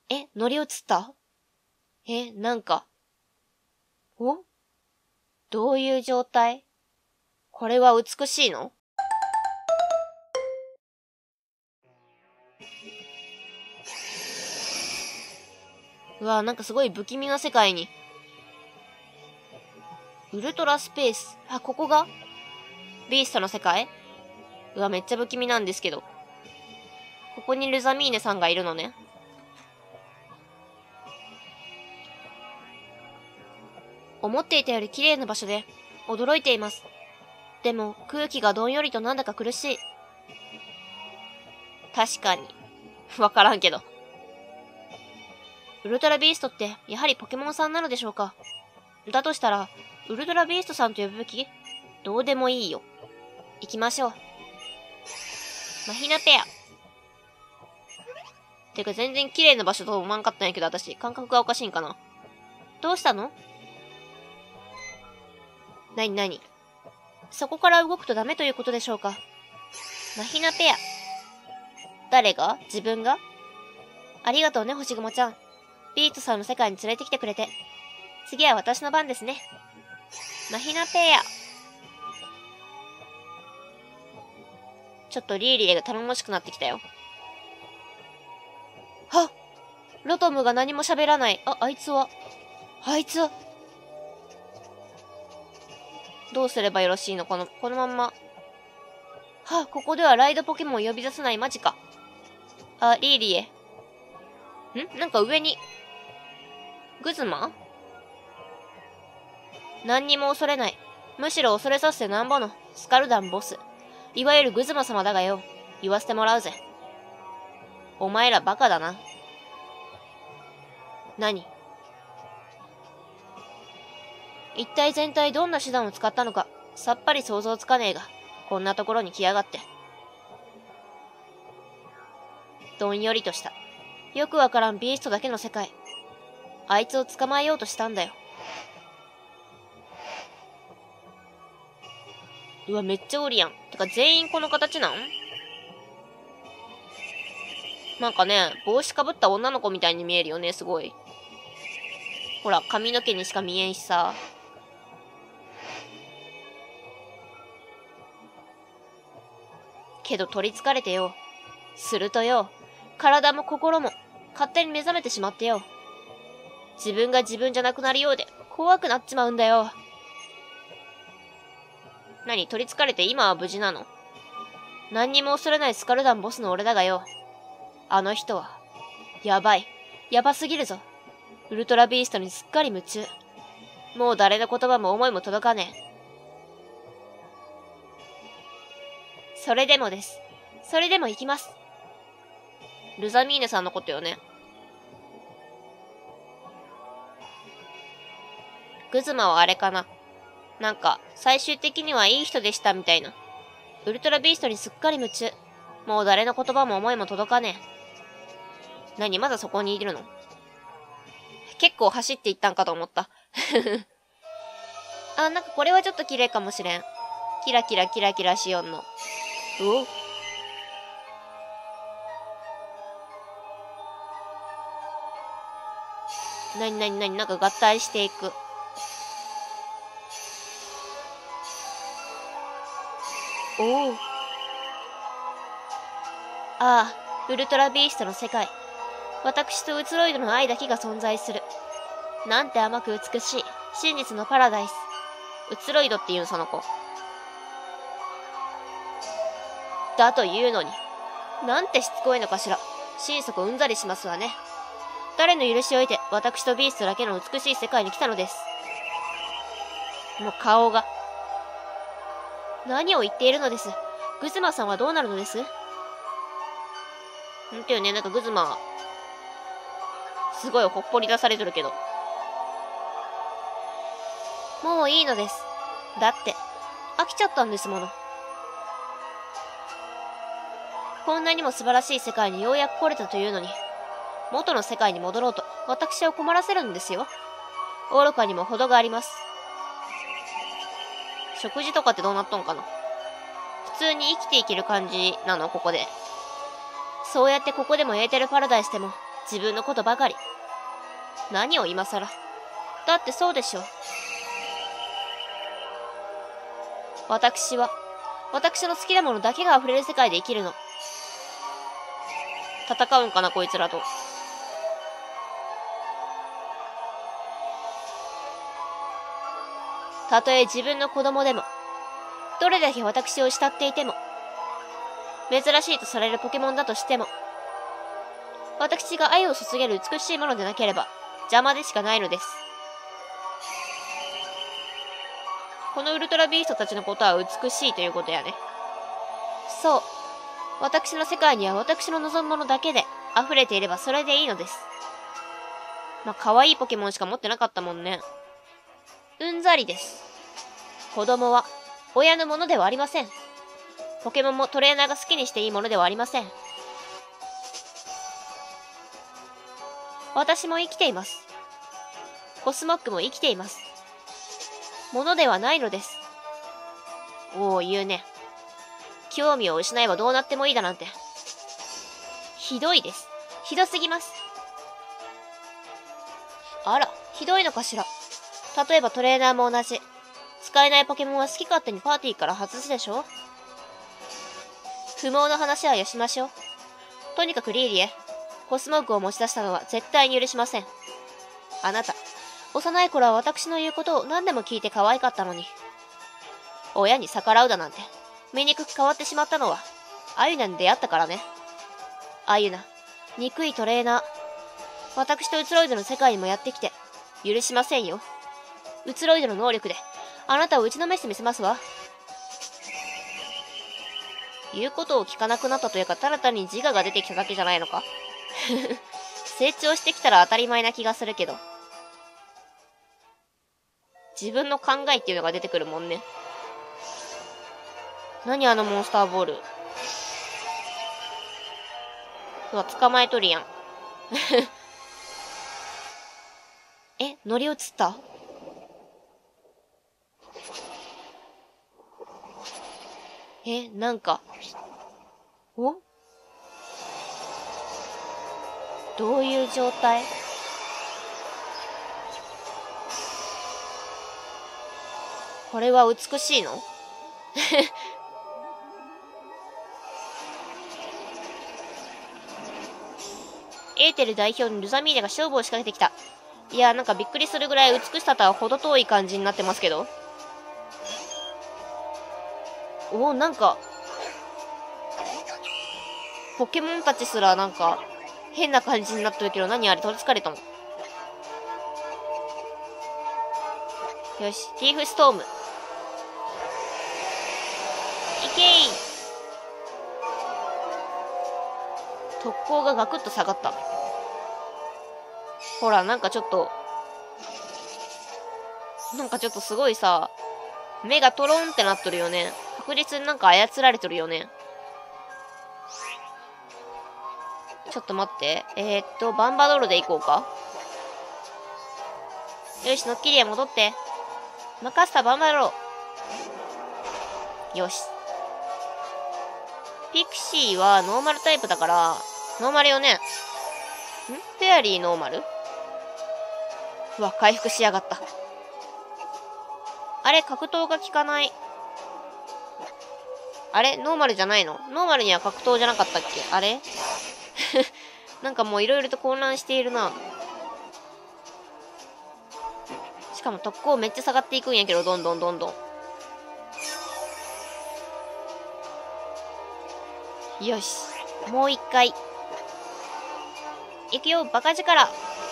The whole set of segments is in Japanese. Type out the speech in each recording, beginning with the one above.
乗り移った？なんか。どういう状態？これは美しいの？うわ、なんかすごい不気味な世界に。ウルトラスペース。ここがビーストの世界？うわ、めっちゃ不気味なんですけど。ここにルザミーネさんがいるのね。思っていたより綺麗な場所で驚いています。でも空気がどんよりとなんだか苦しい。確かに。わからんけど。ウルトラビーストってやはりポケモンさんなのでしょうか？だとしたら、ウルトラビーストさんと呼ぶべき？どうでもいいよ。行きましょう。マヒナペア。てか全然綺麗な場所と思わんかったんやけど、私、感覚がおかしいんかな。どうしたの？なになに？そこから動くとダメということでしょうか？マヒナペア。誰が？自分が？ありがとうね、星雲ちゃん。ビートさんの世界に連れてきてくれて。次は私の番ですね。マヒナペア。ちょっとリーリエが頼もしくなってきたよ。ロトムが何も喋らない。あいつはどうすればよろしいの？このまんま。ここではライドポケモンを呼び出さない。マジか。リーリエ。なんか上に。グズマ？何にも恐れない。むしろ恐れさせてなんぼのスカルダンボス。いわゆるグズマ様だがよ。言わせてもらうぜ。お前らバカだな。何？一体全体どんな手段を使ったのか、さっぱり想像つかねえが、こんなところに来やがって。どんよりとした。よくわからんビーストだけの世界。あいつを捕まえようとしたんだよ。うわ、めっちゃおりやん。てか全員この形なん？なんかね、帽子かぶった女の子みたいに見えるよね、すごい。ほら、髪の毛にしか見えんしさ。けど取り憑かれてよ。するとよ、体も心も勝手に目覚めてしまってよ。自分が自分じゃなくなるようで怖くなっちまうんだよ。何？取り憑かれて今は無事なの？何にも恐れないスカルダンボスの俺だがよ。あの人は、やばい。やばすぎるぞ。ウルトラビーストにすっかり夢中。もう誰の言葉も思いも届かねえ。それでもです。それでも行きます。ルザミーネさんのことよね。グズマはあれかな。なんか、最終的にはいい人でしたみたいな。ウルトラビーストにすっかり夢中。もう誰の言葉も思いも届かねえ。何？まだそこにいるの？結構走っていったんかと思った。なんかこれはちょっと綺麗かもしれん。キラキラキラキラしよんの。なになんか合体していく。ウルトラビーストの世界。私と移ろいドの愛だけが存在する。なんて甘く美しい。真実のパラダイス。移ろいドっていうその子。だというのに。なんてしつこいのかしら。心底うんざりしますわね。誰の許しを得て、私とビーストだけの美しい世界に来たのです。もう顔が。何を言っているのです。グズマさんはどうなるのです？てよね、なんかグズマ、すごいほっぽり出されとるけど。もういいのです。だって、飽きちゃったんですもの。こんなにも素晴らしい世界にようやく来れたというのに、元の世界に戻ろうと私を困らせるんですよ。愚かにも程があります。食事とかってどうなっとんかな？普通に生きていける感じなの？ここで。そうやってここでもエーテルパラダイスでも自分のことばかり。何を今更。だってそうでしょ。私は、私の好きなものだけが溢れる世界で生きるの。戦うんかな、こいつらと。たとえ自分の子供でも、どれだけ私を慕っていても、珍しいとされるポケモンだとしても、私が愛を注げる美しいものでなければ、邪魔でしかないのです。このウルトラビーストたちのことは美しいということやね。そう。私の世界には私の望むものだけで溢れていればそれでいいのです。まあ、可愛いポケモンしか持ってなかったもんね。うんざりです。子供は親のものではありません。ポケモンもトレーナーが好きにしていいものではありません。私も生きています。コスモックも生きています。ものではないのです。おお、言うね。興味を失えばどうなってもいいだなんて。ひどいです。ひどすぎます。あら、ひどいのかしら。例えばトレーナーも同じ。使えないポケモンは好き勝手にパーティーから外すでしょ。不毛の話はよしましょう。とにかくリーリエ、コスモックを持ち出したのは絶対に許しません。あなた、幼い頃は私の言うことを何でも聞いて可愛かったのに。親に逆らうだなんて、醜く変わってしまったのは、アユナに出会ったからね。アユナ、憎いトレーナー。私と移ろいでの世界にもやってきて、許しませんよ。移ろいでの能力で、あなたを打ちのめしてみせますわ。言うことを聞かなくなったというか、ただ単に自我が出てきただけじゃないのか。成長してきたら当たり前な気がするけど。自分の考えっていうのが出てくるもんね。何あのモンスターボール。うわ、捕まえとるやん。え、乗り移った？え、なんか。お？どういう状態？これは美しいの？エーテル代表のルザミーネが勝負を仕掛けてきた。いや、なんかびっくりするぐらい美しさとは程遠い感じになってますけど。お、なんか、ポケモンたちすらなんか、変な感じになってるけど、何あれ取り憑かれたの？よし、ティーフストーム。いけい！特攻がガクッと下がった。ほら、なんかちょっとすごいさ、目がトロンってなっとるよね。確実になんか操られとるよね。ちょっと待って。バンバドールで行こうか。よし、ノッキリへ戻って。任せた、バンバドール。よし。ピクシーはノーマルタイプだから、ノーマルよね。ん？フェアリーノーマル？うわ、回復しやがった。あれ、格闘が効かない。あれノーマルじゃないの？ノーマルには格闘じゃなかったっけ？あれなんかもういろいろと混乱しているな。しかも特攻めっちゃ下がっていくんやけど、どんどんどんどん。よし。もう一回。いくよ、バカ力。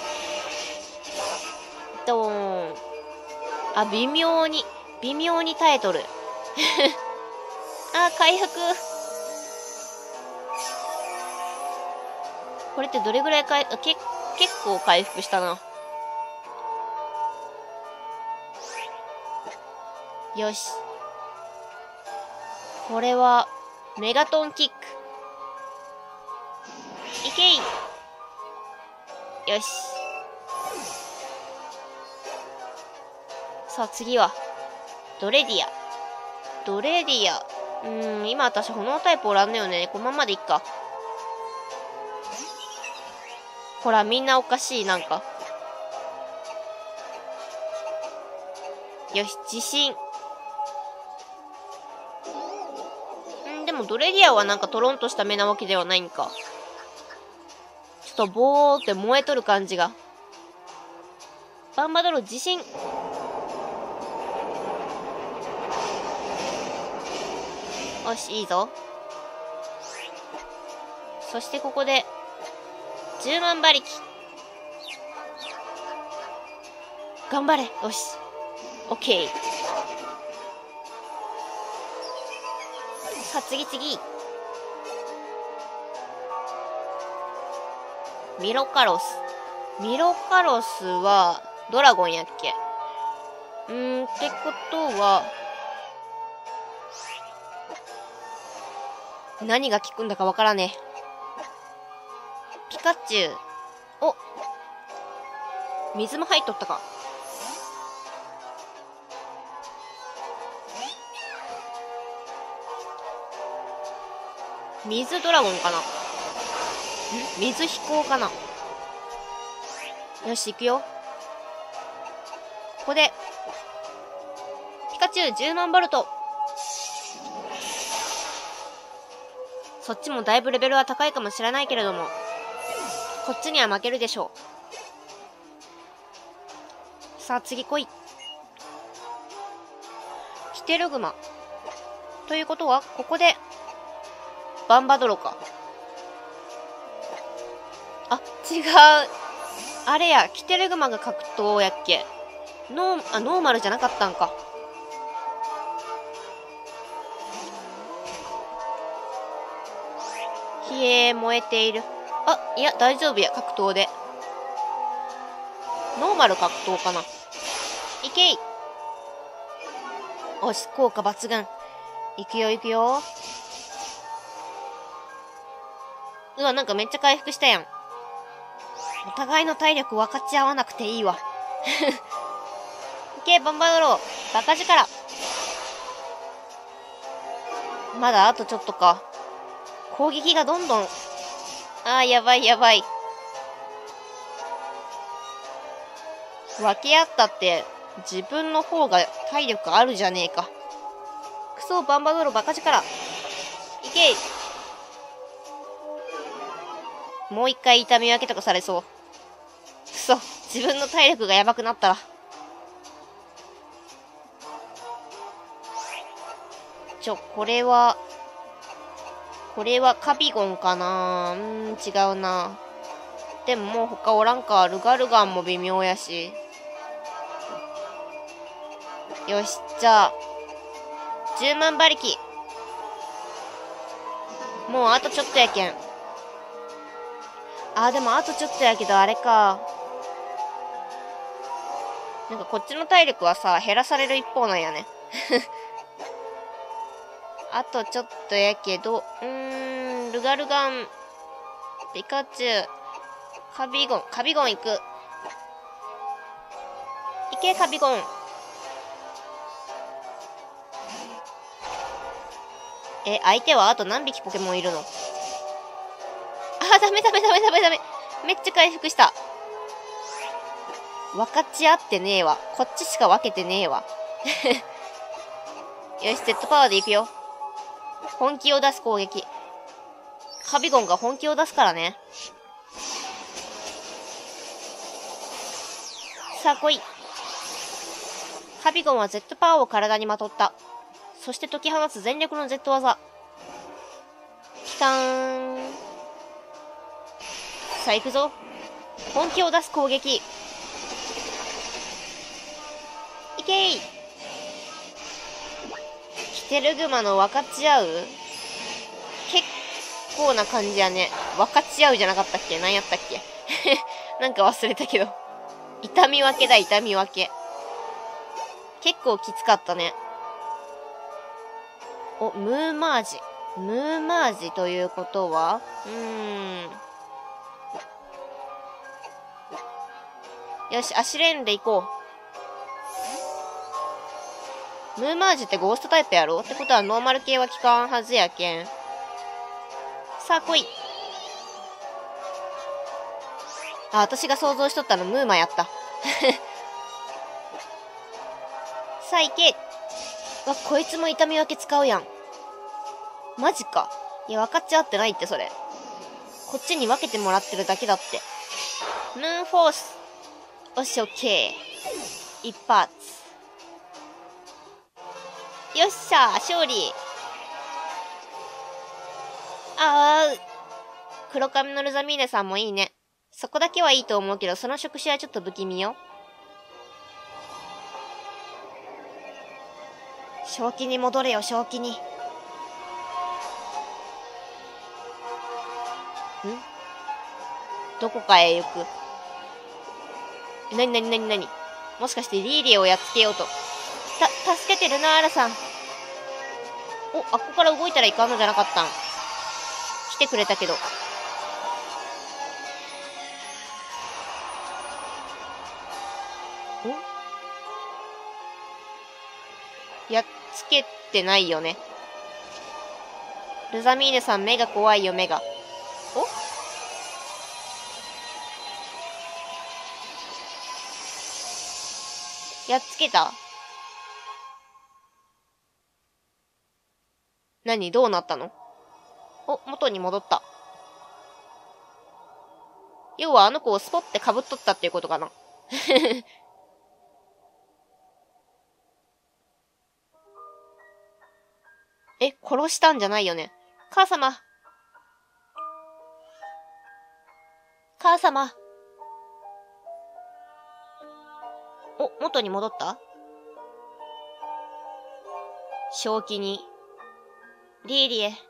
ドーン。あ、微妙に耐えとる。あ、回復。これってどれぐらい結構回復したな。よし。これは、メガトンキック。いけい。よし。さあ次は、ドレディア。今私炎タイプおらんのよね。このままでいっか。 ほら、みんなおかしい、なんか。よし、地震。でもドレディアはなんかトロンとした目なわけではないんか。ちょっとボーって燃えとる感じが。バンバドロ地震。よし、いいぞ。そしてここで、10万馬力。頑張れ。よし。オッケー。さあ、次。ミロカロス。ミロカロスは、ドラゴンやっけ？ってことは、何が効くんだかわからねえ。ピカチュウ。お、水も入っとったか。水ドラゴンかな？水飛行かな？よし、行くよ。ここで、ピカチュウ10万ボルト。そっちもだいぶレベルは高いかもしれないけれども、こっちには負けるでしょう。さあ、次来い。キテルグマ。ということは、ここで、バンバドロか。あ、違う。あれや、キテルグマが格闘やっけ。ノーマルじゃなかったんか。ひえー、燃えている。あ、いや、大丈夫や、格闘で。ノーマル格闘かな。いけい。おし、効果抜群。いくよ。うわ、なんかめっちゃ回復したやん。お互いの体力分かち合わなくていいわ。いけ、バンバドロー。バカ力。まだあとちょっとか。攻撃がどんどん。やばい。分け合ったって、自分の方が体力あるじゃねえか。クソ、バンバドローバカ力。いけい。もう一回痛み分けとかされそう。くそ、自分の体力がやばくなったら。これはカビゴンかな？違うな。でももう他おらんか。ルガルガンも微妙やし。よし、じゃあ、10万馬力。もうあとちょっとやけん。でもあとちょっとやけどあれか。なんかこっちの体力はさ、減らされる一方なんやね。あとちょっとやけど、ルガルガン、ピカチュウ、カビゴン行く。いけ、カビゴン。相手はあと何匹ポケモンいるの？ダメ。めっちゃ回復した。分かち合ってねえわ。こっちしか分けてねえわ。よし、Z パワーでいくよ。本気を出す攻撃。カビゴンが本気を出すからね。さあ来い。カビゴンは Z パワーを体にまとった。そして解き放つ全力の Z 技。ピカーン。さあ行くぞ。本気を出す攻撃。いけい。キテルグマの分かち合う？結構な感じやね。分かち合うじゃなかったっけ？何やったっけ？なんか忘れたけど。痛み分けだ、痛み分け。結構きつかったね。ムーマージ。ムーマージということはよし、アシレーヌで行こう。ムーマージってゴーストタイプやろ？ってことはノーマル系は効かんはずやけん。さあ来い。 あ、私が想像しとったのムーマやった。さあ行け。わ、こいつも痛み分け使うやん。マジか。いや、分かっちゃってないって、それ。こっちに分けてもらってるだけだって。ムーンフォース。よし、オッケー。一発。よっしゃー、勝利。黒髪のルザミーネさんもいいね。そこだけはいいと思うけど、その触手はちょっと不気味よ。正気に戻れよ、正気に。どこかへ行く。なにもしかしてリーリエをやっつけようと。助けてルナーラさん。お、あっこから動いたらいかんのじゃなかったん。来てくれたけど。やっつけてないよね。ルザミーネさん、目が怖いよ、目が。お？やっつけた？何？どうなったの？お、元に戻った。要はあの子をスポって被っとったっていうことかな。え、殺したんじゃないよね。母様。母様。お、元に戻った？正気に。リーリエ。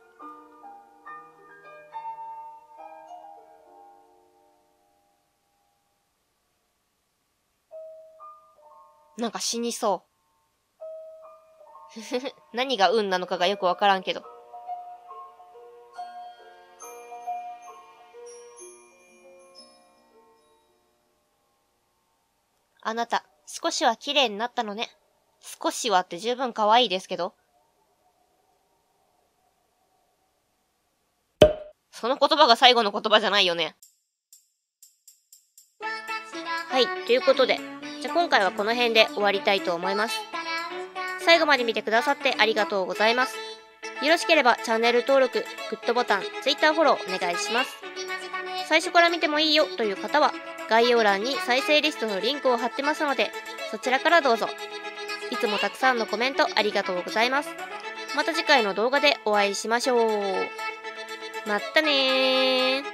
なんか死にそう。何が運なのかがよくわからんけど。あなた、少しは綺麗になったのね。少しはって十分可愛いですけど。その言葉が最後の言葉じゃないよね。はい、ということで、じゃあ今回はこの辺で終わりたいと思います。最後まで見てくださってありがとうございます。よろしければチャンネル登録、グッドボタン、Twitter フォローお願いします。最初から見てもいいよという方は、概要欄に再生リストのリンクを貼ってますので、そちらからどうぞ。いつもたくさんのコメントありがとうございます。また次回の動画でお会いしましょう。まったねー。